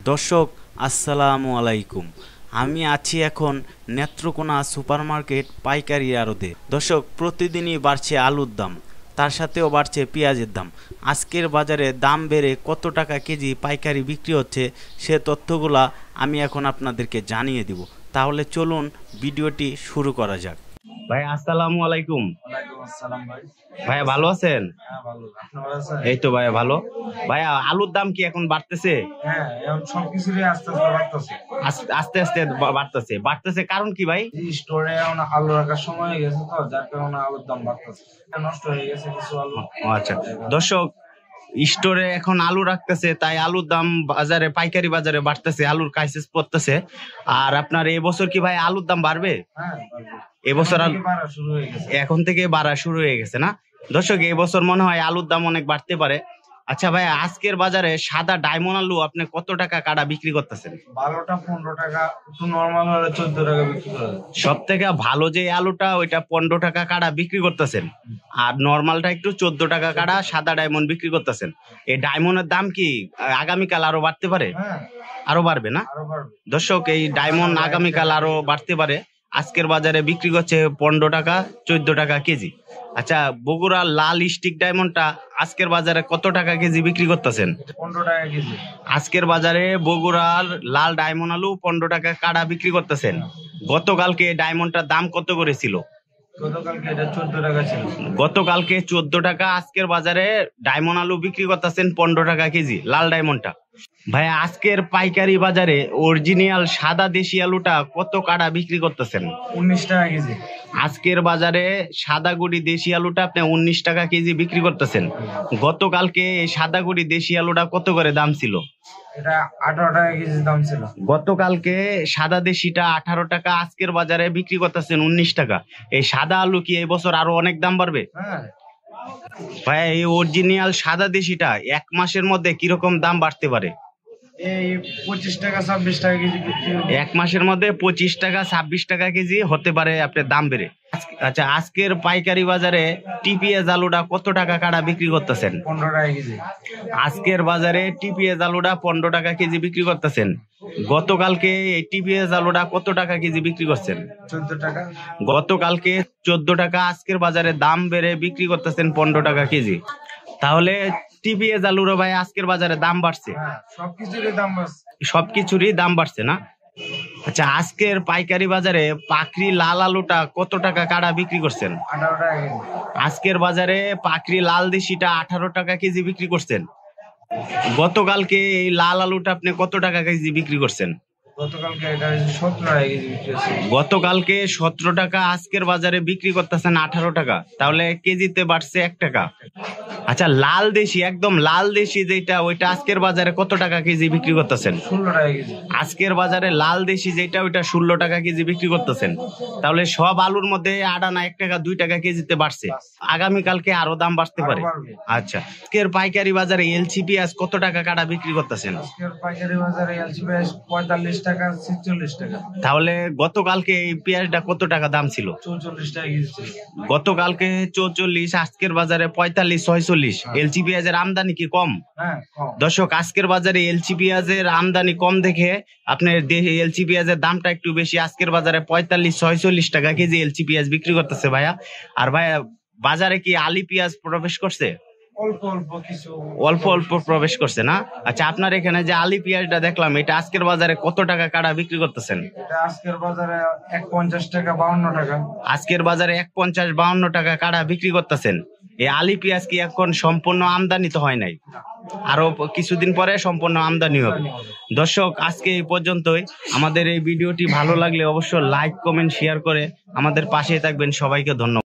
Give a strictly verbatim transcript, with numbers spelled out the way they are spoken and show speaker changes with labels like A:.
A: দর্শক আসসালামু আলাইকুম। আমি আছি এখন নেত্রকোনা সুপারমার্কেট পাইকারি আড়তে। দর্শক, প্রতিদিনই বাড়ছে আলুর দাম, তার সাথেও বাড়ছে পেঁয়াজের দাম। আজকের বাজারে দাম বেড়ে কত টাকা কেজি পাইকারি বিক্রি হচ্ছে সে তথ্যগুলা আমি এখন আপনাদেরকে জানিয়ে দিব। তাহলে চলুন ভিডিওটি শুরু করা যাক। ভাই আসসালামু আলাইকুম।
B: ওয়ালাইকুম আসসালাম ভাই।
A: ভাইয়া ভালো আছেন?
B: হ্যাঁ ভালো, আপনি ভালো আছেন?
A: এই তো ভাইয়া ভালো। ভাইয়া আলুর দাম কি এখন বাড়তেছে?
B: হ্যাঁ, এখন সবকিছুরই আস্তে আস্তে বাড়তেছে।
A: আস- আস্তে আস্তে বা- বাড়তেছে বাড়তেছে কারণ কি ভাই?
B: এই স্টোরে এখন আলু রাখার সময় হয়ে গেছে, তো যার কারণে আলুর দাম বাড়তেছে। নষ্ট হয়ে গেছে কিছু আলু।
A: ও আচ্ছা দর্শক, স্টোরে এখন আলু রাখতেছে, তাই আলুর দাম বাজারে পাইকারি বাজারে বাড়তেছে, আলুর ক্রাইসিস পড়তেছে। আর আপনার এবছর কি ভাই আলুর দাম বাড়বে?
B: হ্যাঁ বাড়বে।
A: এবছর
B: এখন
A: আলু
B: থেকে বাড়া শুরু হয়ে গেছে।
A: এখন থেকে বাড়া শুরু হয়ে গেছে না দর্শক? এবছর মনে হয় আলুর দাম অনেক বাড়তে পারে। আচ্ছা ভাই, আজকের বাজারে সাদা ডায়মন্ড আলু আপনি কত টাকা কাটা বিক্রি করতেছেন?
B: বারোটা পনেরো টাকা, একটু নর্মাল হলে চোদ্দ টাকা বিক্রি করে।
A: সব থেকে ভালো যে আলুটা ওইটা পনেরো টাকা কাটা বিক্রি করতেছেন, আর নর্মালটা একটু চোদ্দ টাকা কাটা সাদা ডায়মন্ড বিক্রি করতেছেন। এই ডায়মন্ডের দাম কি আগামীকাল আরো বাড়তে পারে?
B: হ্যাঁ
A: আরো বাড়বে না
B: আরো বাড়বে।
A: দর্শক? এই ডায়মন্ড আগামীকাল আরো বাড়তে পারে। আজকের বাজারে বিক্রি করছে পনেরো টাকা চোদ্দ টাকা কেজি। আচ্ছা, বগুড়ার লাল স্টিক ডায়মন্ডটা আজকের বাজারে কত টাকা কেজি বিক্রি করতেছেন?
B: পনেরো টাকা কেজি।
A: আজকের বাজারে বগুড়ার লাল ডায়মন্ড আলু পনেরো টাকা কাটা বিক্রি করতেছেন। গতকালকে ডায়মন্ডটার দাম কত করে ছিল?
B: গতকালকে এটা চোদ্দ টাকা ছিল।
A: গতকালকে চোদ্দ টাকা। আজকের বাজারে ডায়মন্ড আলু বিক্রি করতেছেন পনেরো টাকা কেজি, লাল ডায়মন্ডটা। ভাই আজকের পাইকারি বাজারে অরিজিনাল সাদা দেশি আলুটা কত কাটা বিক্রি করতেছেন?
B: উনিশ টাকা কেজি।
A: আজকের বাজারে সাদা গুড়ি দেশি আলুটা আপনি উনিশ টাকা কেজি বিক্রি করতেছেন। গতকালকে এই সাদা গুড়ি দেশি আলুটা কত করে দাম ছিল?
B: এটা আঠারো টাকা কেজি দাম ছিল।
A: গতকালকে সাদা দেশিটা আঠারো টাকা, আজকের বাজারে বিক্রি করতেছেন উনিশ টাকা। এই সাদা আলু কি এই বছর আরো অনেক দাম বাড়বে?
B: হ্যাঁ
A: ভাই এই অরিজিনাল সাদা দেশিটা এক মাসের মধ্যে কিরকম দাম বাড়তে পারে?
B: এই পঁচিশ টাকা ছাব্বিশ টাকা কেজি বিক্রি হবে।
A: এক মাসের মধ্যে পঁচিশ টাকা ছাব্বিশ টাকা কেজি হতে পারে আপনার দাম বেড়ে। আজকে- আচ্ছা, আজকের পাইকারি বাজারে টিপিএস আলুটা কত টাকা কাটা বিক্রি করতেছেন?
B: পনেরো টাকা কেজি।
A: আজকের বাজারে টিপিএস আলুটা পনেরো টাকা কেজি বিক্রি করতেছেন। গতকালকে এই টিপিএস আলুটা কত টাকা কেজি বিক্রি করছেন?
B: চোদ্দ টাকা।
A: গতকালকে চোদ্দ টাকা, আজকের বাজারে দাম বেড়ে বিক্রি করতেছেন পনেরো টাকা কেজি। তাহলে টিপিএস আলুরও ভাই আজকের বাজারে দাম বাড়ছে,
B: হ্যাঁ সবকিছুরই দাম বাড়ছে।
A: সবকিছুরই দাম বাড়ছে না? আচ্ছা, আজকের পাইকারি বাজারে পাকড়ি লাল আলুটা কত টাকা কাটা বিক্রি করছেন?
B: আঠারো টাকা কেজি।
A: আজকের বাজারে পাকড়ি লাল দেশিটা আঠারো টাকা কেজি বিক্রি করছেন। গতকালকে এই লাল আলুটা আপনি কত টাকা কেজি বিক্রি করছেন?
B: গতকালকে এটা সতেরো টাকা কেজি বিক্রি হচ্ছে।
A: গতকালকে সতেরো টাকা, আজকের বাজারে বিক্রি করতেছেন আঠারো টাকা, তাহলে কেজিতে বাড়ছে এক টাকা। আচ্ছা, লাল দেশি একদম লাল দেশি যেটা ওইটা আজকের বাজারে কত টাকা কেজি বিক্রি করতেছেন?
B: ষোলো টাকা কেজি।
A: আজকের বাজারে লাল দেশি যেটা ওইটা ষোলো টাকা কেজি বিক্রি করতেছেন। তাহলে সব আলুর মধ্যে আড়ানা এক টাকা দুই টাকা কেজিতে বাড়ছে। আগামীকালকে আরো দাম বাড়তে
B: আরো
A: পারে।
B: বাড়বে।
A: আচ্ছা, আজকের পাইকারি বাজারে এলসি পেঁয়াজ কত টাকা কাটা বিক্রি করতেছেন?
B: আজকের পাইকারি বাজারে এলসি পেঁয়াজ পঁয়তাল্লিশ টাকা ছেচল্লিশ টাকা।
A: তাহলে গতকালকে এই পেঁয়াজটা কত টাকা দাম ছিল?
B: চৌচল্লিশ টাকা কেজি ছিল।
A: গতকালকে চৌচল্লিশ, আজকের বাজারে পঁয়তাল্লিশ ছয়চল্লিশ। এলসি পেঁয়াজের আমদানি কি কম?
B: হ্যাঁ কম।
A: দর্শক, আজকের বাজারে এলসি পেঁয়াজের আমদানি কম দেখে আপনার এলসি পেঁয়াজের দামটা একটু বেশি। আজকের বাজারে পঁয়তাল্লিশ ছয়চল্লিশ টাকা কেজি এলসি পেঁয়াজ বিক্রি করতেছে ভাইয়া। আর ভাইয়া বাজারে কি আলি পেঁয়াজ প্রবেশ করছে?
B: অল্প অল্প কিছু।
A: অল্প অল্প প্রবেশ করছে না? আচ্ছা, আপনার এখানে যে আলি পেঁয়াজটা দেখলাম, এটা আজকের বাজারে কত টাকা কাটা বিক্রি করতেছেন?
B: এটা আজকের বাজারে এক পঞ্চাশ টাকা বাউন্ন টাকা।
A: আজকের বাজারে এক পঞ্চাশ বাউন্ন টাকা কাটা বিক্রি করতেছেন। এই আলি পেঁয়াজ কি এখন সম্পূর্ণ আমদানি তো হয় নাই? আরো কিছুদিন পরে সম্পূর্ণ আমদানি হবে। দর্শক, আজকে এই পর্যন্তই। আমাদের এই ভিডিওটি ভালো লাগলে অবশ্যই লাইক কমেন্ট শেয়ার করে আমাদের পাশে থাকবেন। সবাইকে ধন্যবাদ।